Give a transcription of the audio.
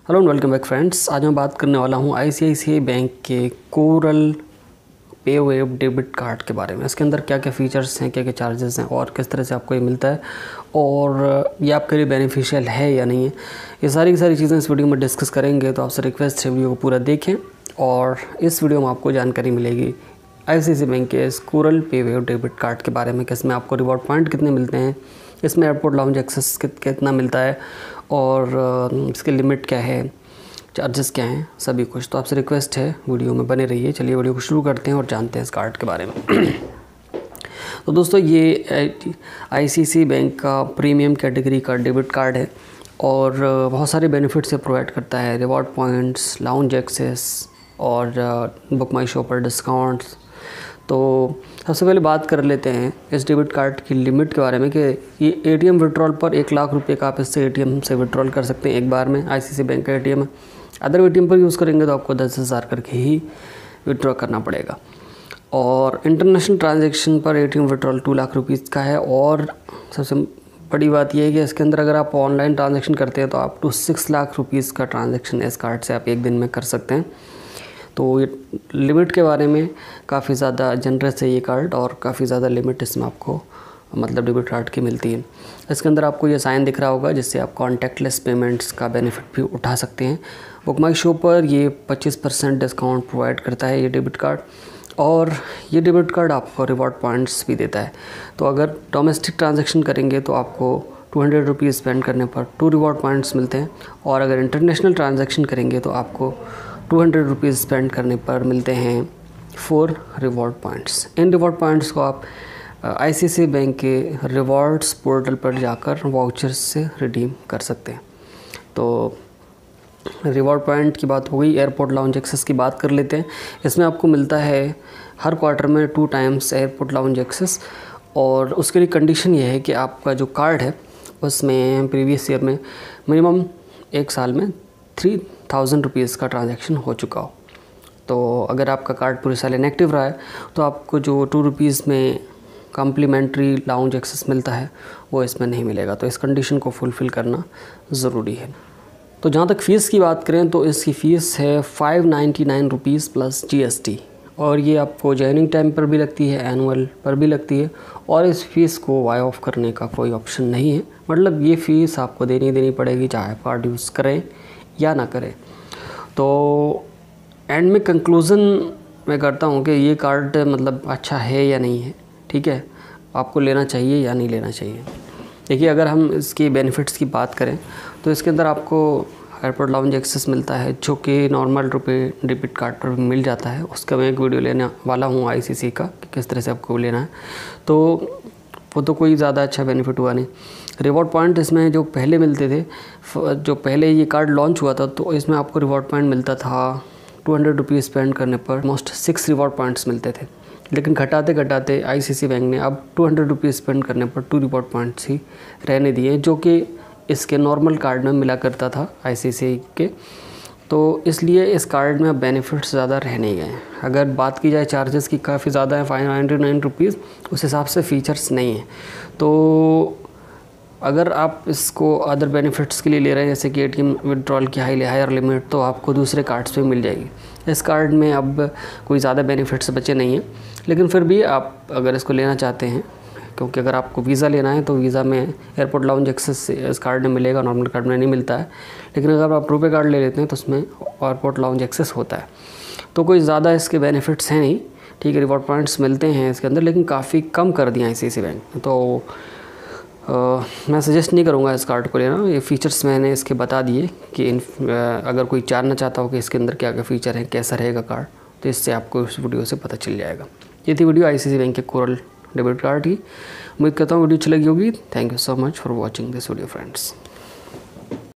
Hello and welcome back friends. आज मैं बात करने वाला हूँ आईसीआईसीआई बैंक के Coral pay wave debit card के बारे में। इसके अंदर क्या क्या फ़ीचर्स हैं, क्या क्या चार्जेस हैं और किस तरह से आपको ये मिलता है और ये आपके लिए बेनिफिशियल है या नहीं है, ये सारी की सारी चीज़ें इस वीडियो में डिस्कस करेंगे। तो आपसे रिक्वेस्ट है वीडियो को पूरा देखें और इस वीडियो में आपको जानकारी मिलेगी आईसीआईसीआई बैंक के इस coral pay wave debit card के बारे में, कि इसमें आपको रिवॉर्ड पॉइंट कितने मिलते हैं, इसमें एयरपोर्ट लाउंज एक्सेस कितना मिलता है और इसकी लिमिट क्या है, चार्जेस क्या हैं, सभी कुछ। तो आपसे रिक्वेस्ट है वीडियो में बने रहिए। चलिए वीडियो को शुरू करते हैं और जानते हैं इस कार्ड के बारे में। तो दोस्तों ये आईसीआईसीआई बैंक का प्रीमियम कैटेगरी का डेबिट कार्ड है और बहुत सारे बेनिफिट्स से प्रोवाइड करता है। रिवॉर्ड पॉइंट्स, लाउंज एक्सेस और बुक माई शो पर डिस्काउंट्स। तो सबसे पहले बात कर लेते हैं इस डेबिट कार्ड की लिमिट के बारे में कि ये एटीएम विड्रॉल पर 1 लाख रुपए का आप इससे एटीएम से विड्रॉल कर सकते हैं एक बार में। आईसीआईसीआई बैंक का एटीएम है। अदर एटीएम पर यूज़ करेंगे तो आपको 10,000 करके ही विड्रॉ करना पड़ेगा। और इंटरनेशनल ट्रांजैक्शन पर एटीएम विड्रॉल 2 लाख रुपीज़ का है। और सबसे बड़ी बात यह है कि इसके अंदर अगर आप ऑनलाइन ट्रांजैक्शन करते हैं तो आप टू 6 लाख रुपीज़ का ट्रांजैक्शन इस कार्ड से आप एक दिन में कर सकते हैं। तो ये लिमिट के बारे में काफ़ी ज़्यादा जनरस है ये कार्ड और काफ़ी ज़्यादा लिमिट इसमें आपको मतलब डेबिट कार्ड की मिलती है। इसके अंदर आपको ये साइन दिख रहा होगा जिससे आप कॉन्टैक्टलेस पेमेंट्स का बेनिफिट भी उठा सकते हैं। बुक माई शो पर ये 25% डिस्काउंट प्रोवाइड करता है ये डेबिट कार्ड और ये डेबिट कार्ड आपको रिवॉर्ड पॉइंट्स भी देता है। तो अगर डोमेस्टिक ट्रांजैक्शन करेंगे तो आपको 200 रुपीज़ स्पेंड करने पर 2 रिवॉर्ड पॉइंट्स मिलते हैं और अगर इंटरनेशनल ट्रांजैक्शन करेंगे तो आपको 200 रुपीज़ स्पेंड करने पर मिलते हैं 4 रिवॉर्ड पॉइंट्स। इन रिवॉर्ड पॉइंट्स को आप आईसीआईसीआई बैंक के रिवॉर्ड्स पोर्टल पर जाकर वाउचर्स से रिडीम कर सकते हैं। तो रिवॉर्ड पॉइंट की बात हो गई। एयरपोर्ट लाउंज एक्सेस की बात कर लेते हैं। इसमें आपको मिलता है हर क्वार्टर में 2 टाइम्स एयरपोर्ट लाउंज एक्सेस और उसके लिए कंडीशन ये है कि आपका जो कार्ड है उसमें प्रीवियस ईयर में मिनिमम 1 साल में 3,000 रुपीज़ का ट्रांजैक्शन हो चुका हो। तो अगर आपका कार्ड पूरे साल इनएक्टिव रहा है तो आपको जो 2 रुपीज़ में कम्प्लीमेंट्री लाउंज एक्सेस मिलता है वो इसमें नहीं मिलेगा। तो इस कंडीशन को फुलफ़िल करना ज़रूरी है। तो जहाँ तक फ़ीस की बात करें तो इसकी फ़ीस है 599 रुपीज़ प्लस जीएसटी और ये आपको जॉइनिंग टाइम पर भी लगती है, एनुअल पर भी लगती है और इस फ़ीस को वाई ऑफ करने का कोई ऑप्शन नहीं है। मतलब ये फ़ीस आपको देनी पड़ेगी चाहे आप कार्ड यूज़ करें या ना करें। तो एंड में कंक्लूज़न मैं करता हूँ कि ये कार्ड मतलब अच्छा है या नहीं है, ठीक है, आपको लेना चाहिए या नहीं लेना चाहिए। देखिए अगर हम इसकी बेनिफिट्स की बात करें तो इसके अंदर आपको एयरपोर्ट लाउंज एक्सेस मिलता है जो कि नॉर्मल रुपए डेबिट कार्ड पर मिल जाता है। उसका मैं एक वीडियो लेने वाला हूँ आईसीआईसीआई का कि किस तरह से आपको लेना है। तो वो तो कोई ज़्यादा अच्छा बेनिफिट हुआ नहीं। रिवॉर्ड पॉइंट इसमें जो पहले मिलते थे, जो पहले ये कार्ड लॉन्च हुआ था तो इसमें आपको रिवॉर्ड पॉइंट मिलता था 200 रुपीज़ स्पेंड करने पर मोस्ट 6 रिवॉर्ड पॉइंट्स मिलते थे। लेकिन घटाते घटाते आईसीआईसीआई बैंक ने अब 200 रुपीज़ स्पेंड करने पर 2 रिवॉर्ड पॉइंट्स ही रहने दिए जो कि इसके नॉर्मल कार्ड में मिला करता था आईसीआईसीआई के। तो इसलिए इस कार्ड में अब बेनिफिट्स ज़्यादा रह नहीं गए। अगर बात की जाए चार्जेस की, काफ़ी ज़्यादा है 599 रुपीज़, उस हिसाब से फ़ीचर्स नहीं है। तो अगर आप इसको अदर बेनिफिट्स के लिए ले रहे हैं जैसे कि एटीएम विड्रॉल की हायर लिमिट, तो आपको दूसरे कार्ड्स पे मिल जाएगी। इस कार्ड में अब कोई ज़्यादा बेनिफिट्स बचे नहीं हैं, लेकिन फिर भी आप अगर इसको लेना चाहते हैं, क्योंकि अगर आपको वीज़ा लेना है तो वीज़ा में एयरपोर्ट लाउंज एक्सेस इस कार्ड में मिलेगा, नॉर्मल कार्ड में नहीं मिलता है। लेकिन अगर आप रुपए कार्ड ले लेते हैं तो उसमें एयरपोर्ट लाउंज एक्सेस होता है। तो कोई ज़्यादा इसके बेनिफिट्स हैं नहीं, ठीक है, रिवॉर्ड पॉइंट्स मिलते हैं इसके अंदर लेकिन काफ़ी कम कर दिया आईसीआईसीआई बैंक ने। तो मैं सजेस्ट नहीं करूँगा इस कार्ड को लेना। ये फ़ीचर्स मैंने इसके बता दिए कि अगर कोई जानना चाहता हो कि इसके अंदर क्या क्या फ़ीचर हैं, कैसा रहेगा कार्ड, तो इससे आपको इस वीडियो से पता चल जाएगा। ये थी वीडियो आईसीआईसीआई बैंक के कोरल डेबिट कार्ड की। उम्मीद करता हूँ वीडियो अच्छी लगी होगी। Thank you so much for watching this video friends.